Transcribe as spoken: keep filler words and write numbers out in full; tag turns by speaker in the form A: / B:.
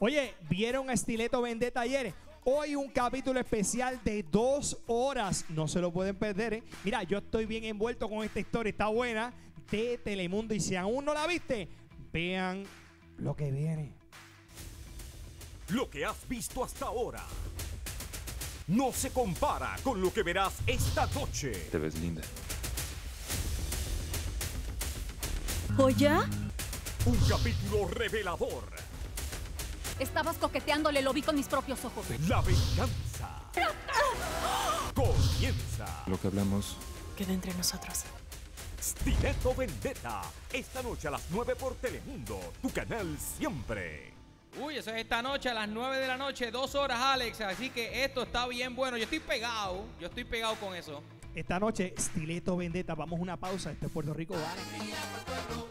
A: Oye, ¿vieron a Stiletto Vendetta ayer? Hoy un capítulo especial de dos horas. No se lo pueden perder, ¿eh? Mira, yo estoy bien envuelto con esta historia. Está buena, de Telemundo. Y si aún no la viste, vean lo que viene.
B: Lo que has visto hasta ahora no se compara con lo que verás esta noche.
C: Te ves linda.
D: ¿O ya?
B: Un capítulo revelador.
D: Estabas coqueteándole, lo vi con mis propios ojos.
B: La venganza comienza.
C: Lo que hablamos.
D: Queda entre nosotros.
B: Stiletto Vendetta. Esta noche a las nueve por Telemundo, tu canal siempre.
E: Uy, eso es esta noche a las nueve de la noche, dos horas, Alex. Así que esto está bien bueno. Yo estoy pegado. Yo estoy pegado con eso.
A: Esta noche, Stiletto Vendetta. Vamos a una pausa. Esto es Puerto Rico. Vale.